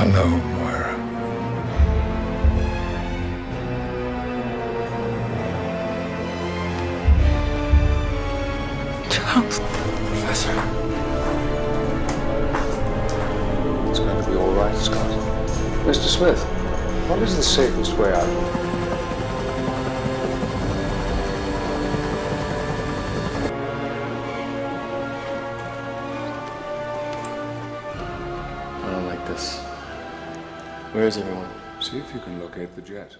Hello, Moira. Charles. Professor. It's going to be all right, Scott. Mr. Smith, what is the safest way out? I don't like this. Where is everyone? See if you can locate the jet.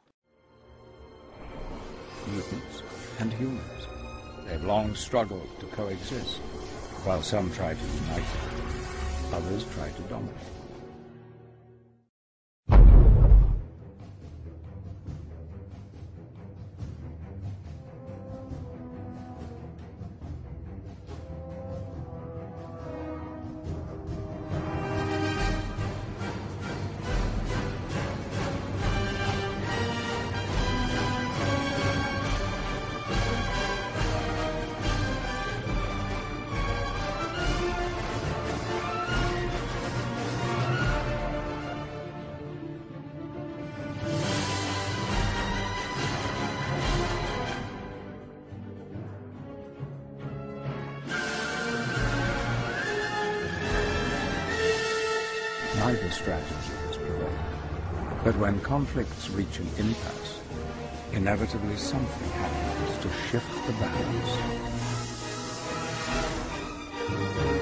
Mutants and humans. They've long struggled to coexist, while some try to unite, others try to dominate. Neither strategy has prevailed. But when conflicts reach an impasse, inevitably something happens to shift the balance.